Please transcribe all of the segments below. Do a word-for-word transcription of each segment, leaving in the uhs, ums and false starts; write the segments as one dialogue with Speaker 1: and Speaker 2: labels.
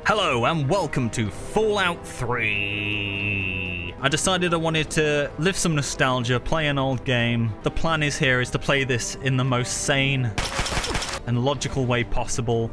Speaker 1: Hello and welcome to Fallout three. I decided I wanted to live some nostalgia, play an old game. The plan is here is to play this in the most sane and logical way possible.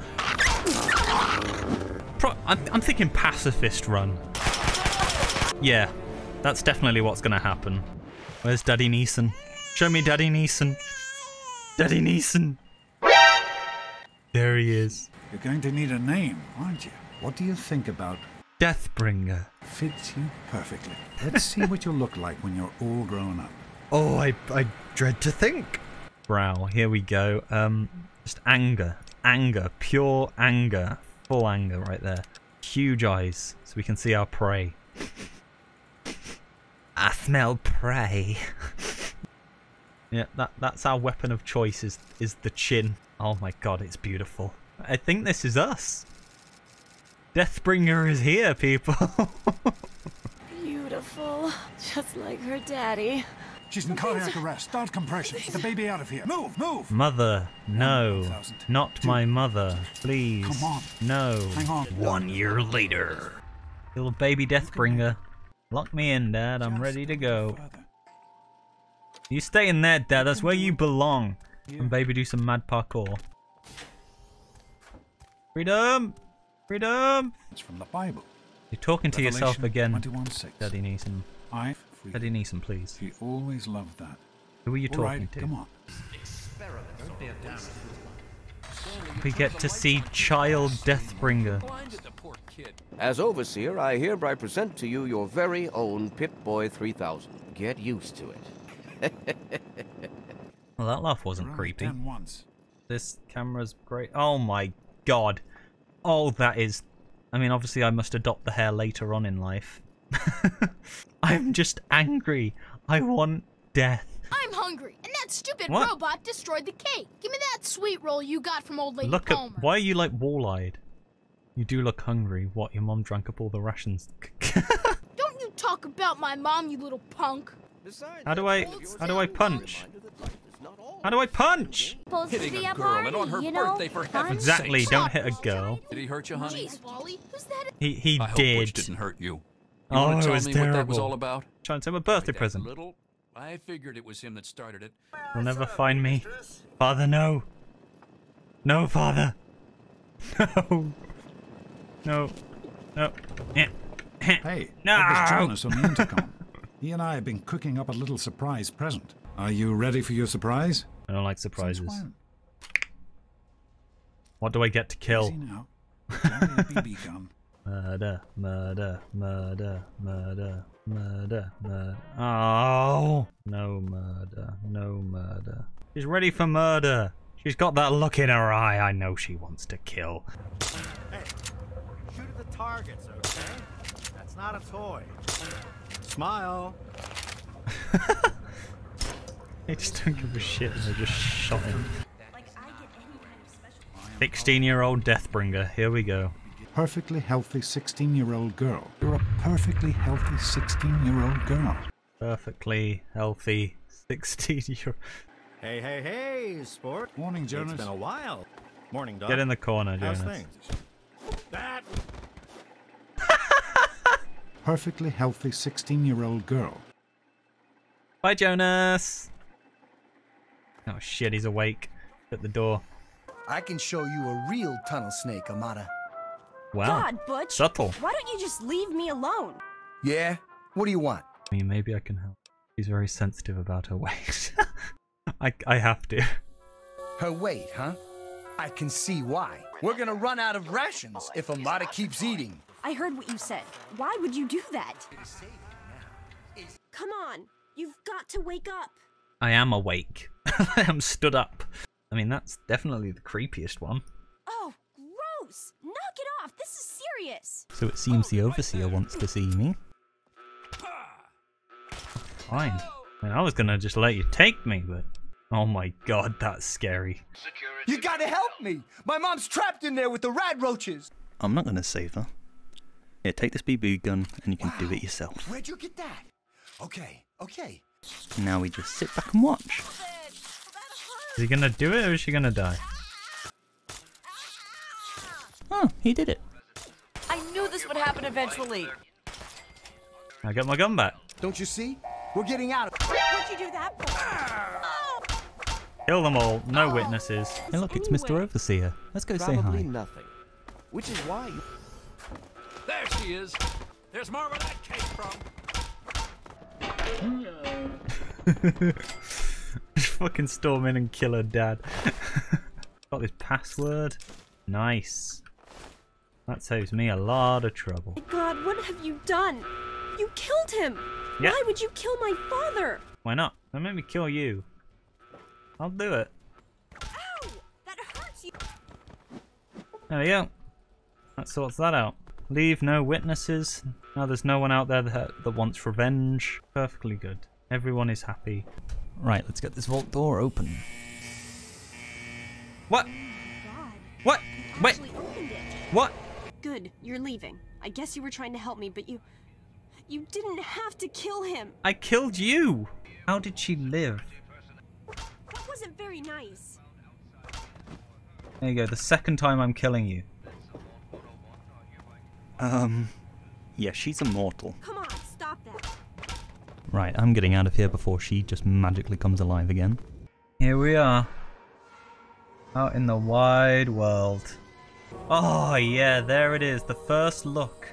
Speaker 1: Pro I'm, I'm thinking pacifist run. Yeah, that's definitely what's gonna happen. Where's Daddy Neeson? Show me Daddy Neeson. Daddy Neeson. There he is.
Speaker 2: You're going to need a name, aren't you? What do you think about
Speaker 1: Deathbringer?
Speaker 2: Fits you perfectly. Let's see what you'll look like when you're all grown up.
Speaker 1: Oh, I, I dread to think. Brow, here we go. Um, just anger. Anger. Pure anger. Full anger right there. Huge eyes, so we can see our prey. I smell prey. Yeah, that, that's our weapon of choice is, is the chin. Oh my god, it's beautiful. I think this is us. Deathbringer is here, people.
Speaker 3: Beautiful. Just like her daddy.
Speaker 2: She's in cardiac arrest. Start compression. Get the baby out of here. Move, move.
Speaker 1: Mother, no. Not my mother. Please.
Speaker 2: Come on.
Speaker 1: No.
Speaker 2: Hang on.
Speaker 1: One year later. Little baby Deathbringer. Lock me in, Dad. I'm ready to go. You stay in there, Dad. That's where you belong. And baby, do some mad parkour. Freedom! Freedom!
Speaker 2: It's from the Bible.
Speaker 1: You're talking to yourself again, Daddy Neeson.
Speaker 2: I
Speaker 1: Daddy Neeson, please.
Speaker 2: He always loved that.
Speaker 1: Who are you
Speaker 2: All
Speaker 1: talking
Speaker 2: right,
Speaker 1: to?
Speaker 2: Come on.
Speaker 1: We get to see Child Deathbringer.
Speaker 4: As Overseer, I hereby present to you your very own Pip-Boy three thousand. Get used to it.
Speaker 1: Well, that laugh wasn't
Speaker 2: Right,
Speaker 1: creepy.
Speaker 2: ten once.
Speaker 1: This camera's great. Oh my god. Oh, that is... I mean, obviously I must adopt the hair later on in life. I'm just angry. I want death.
Speaker 5: I'm hungry, and that stupid
Speaker 1: What?
Speaker 5: robot destroyed the cake. Give me that sweet roll you got from old lady
Speaker 1: Look
Speaker 5: Palmer.
Speaker 1: at... Why are you like wall-eyed? You do look hungry. What, your mom drank up all the rations?
Speaker 5: Don't you talk about my mom, you little punk.
Speaker 1: How do I... How do I punch? How do I punch?
Speaker 3: Hitting
Speaker 6: a girl and on her
Speaker 3: you know,
Speaker 6: birthday for heaven's
Speaker 1: Exactly,
Speaker 6: sakes.
Speaker 1: don't hit a girl.
Speaker 6: Did he hurt you, honey?
Speaker 5: Jeez, Wally, who's that?
Speaker 1: He, he
Speaker 6: I hope
Speaker 1: did.
Speaker 6: Butch didn't hurt you. You
Speaker 1: Oh,
Speaker 6: want
Speaker 1: it
Speaker 6: to tell
Speaker 1: was
Speaker 6: me what that was
Speaker 1: terrible.
Speaker 6: all about?
Speaker 1: Trying to say my birthday
Speaker 6: Like that
Speaker 1: present.
Speaker 6: Little, I figured it was him that started it.
Speaker 1: You'll never find me. Father, no. No, Father. No. No. No. Eh. Eh.
Speaker 2: Hey,
Speaker 1: No.
Speaker 2: that was Jonas on the intercom. He and I have been cooking up a little surprise present. Are you ready for your surprise?
Speaker 1: I don't like surprises.
Speaker 2: Since when?
Speaker 1: What do I get to kill?
Speaker 2: Easy now. Only a B B gun.
Speaker 1: Murder, murder, murder, murder, murder, murder. Oh! No murder, no murder. She's ready for murder. She's got that look in her eye. I know she wants to kill.
Speaker 7: Hey, shoot at the targets, okay? That's not a toy. Smile.
Speaker 1: They just don't give a shit. They just shot him. sixteen-year-old Deathbringer. Here we go.
Speaker 2: Perfectly healthy sixteen-year-old girl. You're a perfectly healthy sixteen-year-old girl.
Speaker 1: Perfectly healthy sixteen-year-old.
Speaker 7: Hey, hey, hey, sport.
Speaker 2: Morning, Jonas.
Speaker 7: It's been a while. Morning, Doc.
Speaker 1: Get in the corner,
Speaker 7: How's
Speaker 1: Jonas.
Speaker 7: things? That.
Speaker 2: Perfectly healthy sixteen-year-old girl.
Speaker 1: Bye, Jonas. Oh shit, he's awake. At the door.
Speaker 8: I can show you a real tunnel snake, Amata.
Speaker 1: Wow.
Speaker 3: God, Butch.
Speaker 1: Subtle.
Speaker 3: Why don't you just leave me alone?
Speaker 8: Yeah? What do you want?
Speaker 1: I mean, maybe I can help. She's very sensitive about her weight. I, I have to.
Speaker 8: Her weight, huh? I can see why. We're gonna run out of rations if Amata keeps eating.
Speaker 3: I heard what you said. Why would you do that? Come on. You've got to wake up.
Speaker 1: I am awake. I am stood up. I mean, that's definitely the creepiest one.
Speaker 3: Oh, gross. Knock it off. This is serious.
Speaker 1: So it seems the Overseer wants to see me. Fine. I mean, I was gonna just let you take me, but... Oh my god, that's scary.
Speaker 8: You gotta help me! My mom's trapped in there with the rad roaches!
Speaker 9: I'm not gonna save her. Here, take this B B gun and you can
Speaker 8: Wow.
Speaker 9: do it yourself.
Speaker 8: Where'd you get that? Okay, okay.
Speaker 9: Now we just sit back and watch.
Speaker 1: Is he gonna do it or is she gonna die?
Speaker 9: Oh, he did it.
Speaker 3: I I knew this would happen eventually.
Speaker 1: I get my gun back.
Speaker 8: Don't you see? We're getting out of...
Speaker 3: What'd you do that for? Oh.
Speaker 1: Kill them all. No witnesses.
Speaker 9: Hey look, it's Mister Overseer. Let's go say
Speaker 4: Probably
Speaker 9: hi.
Speaker 4: nothing. Which is why you...
Speaker 6: There she is. There's more where that came from.
Speaker 1: Just fucking storm in and kill her dad. Got this password. Nice. That saves me a lot of trouble.
Speaker 3: My God, what have you done? You killed him.
Speaker 1: Yeah.
Speaker 3: Why would you kill my father?
Speaker 1: Why not? Don't make me kill you. I'll do it.
Speaker 3: Ow! That hurts you.
Speaker 1: There we go. That sorts that out. Leave no witnesses. Now there's no one out there that, that wants revenge. Perfectly good. Everyone is happy.
Speaker 9: Right, let's get this vault door open.
Speaker 1: What?
Speaker 3: God.
Speaker 1: What?
Speaker 3: You
Speaker 1: Wait.
Speaker 3: actually opened it.
Speaker 1: What?
Speaker 3: Good, you're leaving. I guess you were trying to help me, but you... You didn't have to kill him.
Speaker 1: I killed you. How did she live?
Speaker 3: That wasn't very nice.
Speaker 1: There you go. The second time I'm killing you.
Speaker 9: Um, yeah, she's immortal.
Speaker 3: Come on, stop that.
Speaker 9: Right, I'm getting out of here before she just magically comes alive again.
Speaker 1: Here we are. Out in the wide world. Oh yeah, there it is. The first look.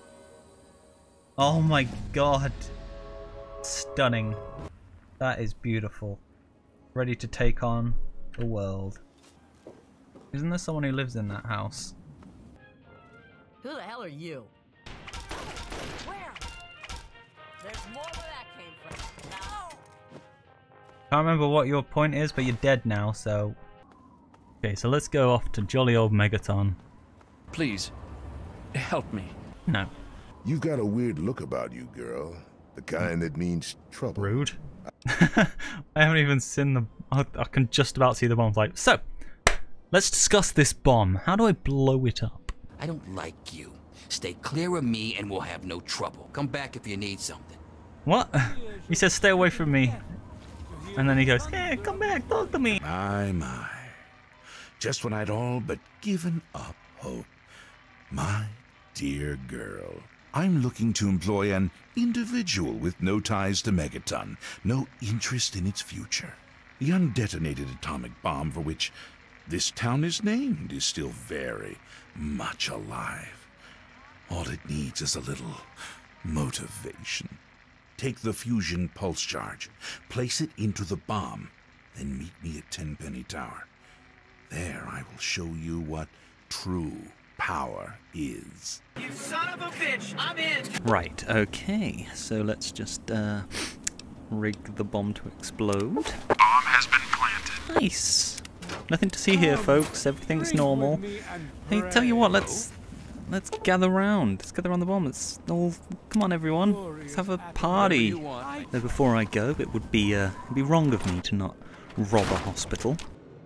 Speaker 1: Oh my god. Stunning. That is beautiful. Ready to take on the world. Isn't there someone who lives in that house?
Speaker 10: Who the hell are you? Where? There's more where that came from. No!
Speaker 1: Can't remember what your point is, but you're dead now, so... Okay, so let's go off to jolly old Megaton.
Speaker 6: Please, help me.
Speaker 1: No.
Speaker 11: You've got a weird look about you, girl. The kind that means trouble.
Speaker 1: Rude. I haven't even seen the... I, I can just about see the bombs. Like, so, let's discuss this bomb. How do I blow it up?
Speaker 12: I don't like you. Stay clear of me and we'll have no trouble. Come back if you need something.
Speaker 1: What? He says stay away from me. And then he goes, hey, come back, talk to me.
Speaker 11: My, my. Just when I'd all but given up hope. My dear girl. I'm looking to employ an individual with no ties to Megaton, no interest in its future. The undetonated atomic bomb for which this town is named is still very much alive. All it needs is a little motivation. Take the fusion pulse charge, place it into the bomb, then meet me at Tenpenny Tower. There I will show you what true power is.
Speaker 10: You son of a bitch! I'm in!
Speaker 9: Right, okay. So let's just uh, rig the bomb to explode.
Speaker 13: Bomb has been planted.
Speaker 9: Nice. Nothing to see here, folks. Everything's normal. Hey, tell you what, let's let's gather round. Let's gather around the bomb. Let's all come on, everyone. Let's have a party. Though before I go, it would be uh, it'd be wrong of me to not rob a hospital.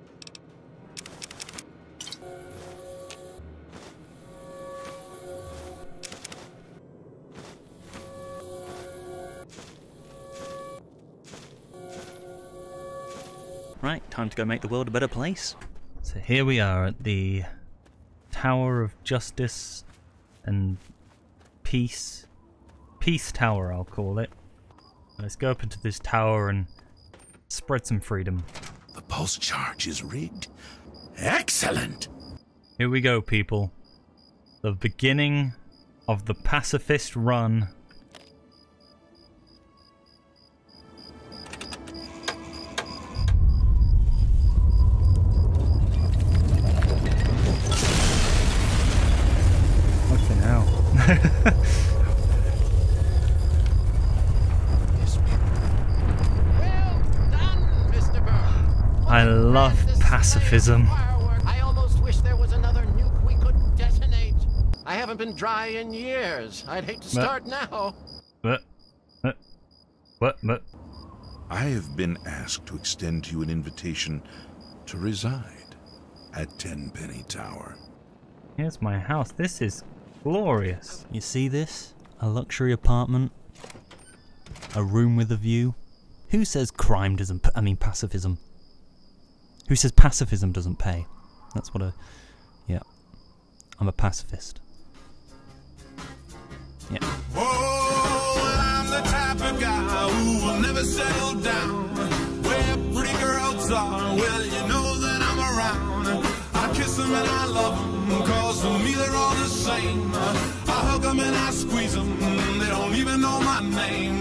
Speaker 9: Right, time to go make the world a better place.
Speaker 1: So here we are at the Tower of Justice and Peace. Peace Tower, I'll call it. Let's go up into this tower and spread some freedom.
Speaker 11: The pulse charge is rigged. Excellent!
Speaker 1: Here we go, people. The beginning of the pacifist run. Fucking hell. I love pacifism.
Speaker 14: I almost wish there was another nuke we could detonate. I haven't been dry in years. I'd hate to start now.
Speaker 1: But, but, but, but.
Speaker 11: I have been asked to extend to you an invitation to reside at Tenpenny Tower.
Speaker 1: Here's my house. This is glorious.
Speaker 9: You see this? A luxury apartment. A room with a view. Who says crime doesn't p- I mean pacifism. Who says pacifism doesn't pay? That's what a... Yeah. I'm a pacifist.
Speaker 15: settle down where pretty girls are. Well, you know that I'm around. I kiss them and I love them, cause to me they're all the same. I hug them and I squeeze them, they don't even know my name.